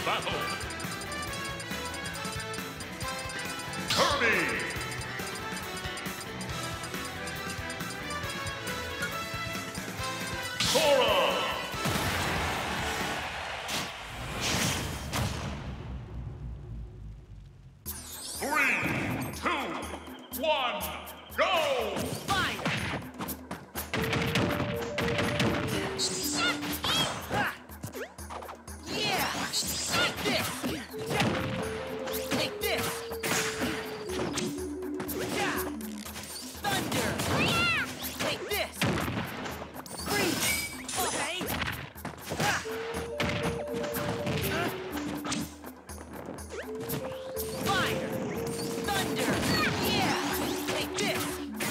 battle. Kirby. Sora. 3, 2, 1, go! Fire! Yeah! Take this! Take this! Thunder! Take this! Freeze! Okay! Fire! Thunder! Yeah! Take this!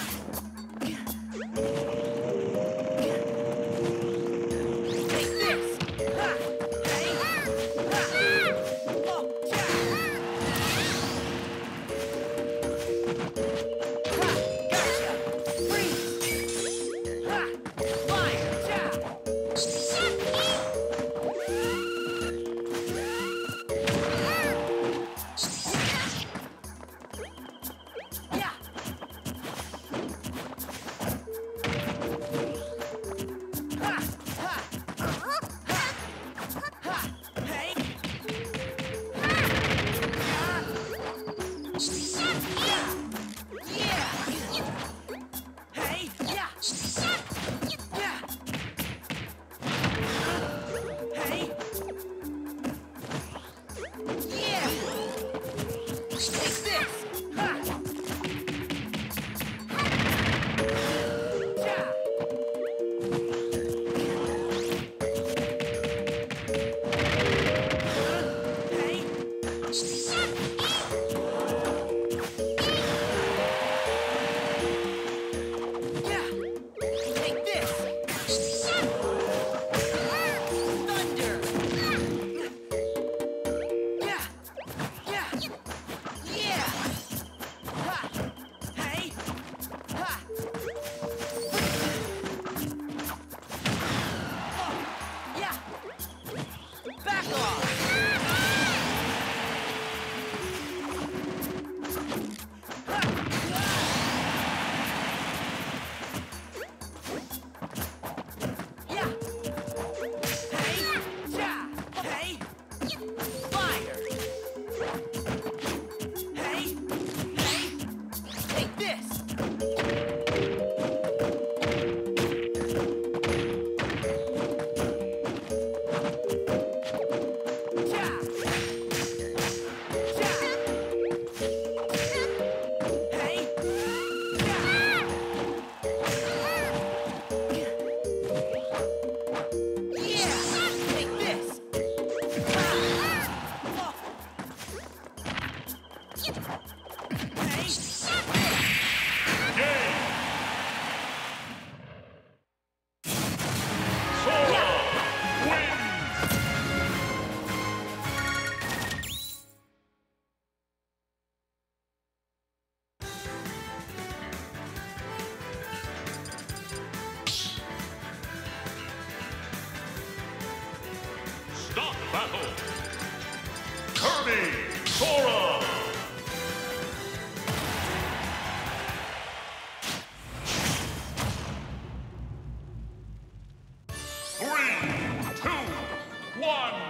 Take this! Ha! Hey! Ha! Oh, yeah! Ha! Gotcha! Freeze! Ha! Fire! Yeah! Yeah! Ha! Ha! Ha! Hey! Yeah! Yeah! Hey! Yeah! Yeah! Hey! Yeah! Take this! Ha! Yeah! Hey! Yeah! Take this! Thunder! Yeah! Yeah! Yeah! Ha! Hey! Ha! Oh! Yeah! Back off! Ha! Yeah! Hey! Yeah! Hey! Fire! Hey! Hey! Take this! Yeah! Yeah! Hey! Yeah! Yeah! Take this! Ah! Oh! Hey! Game. Sora wins. Stop battle. Kirby. Sora. 3, 2, 1.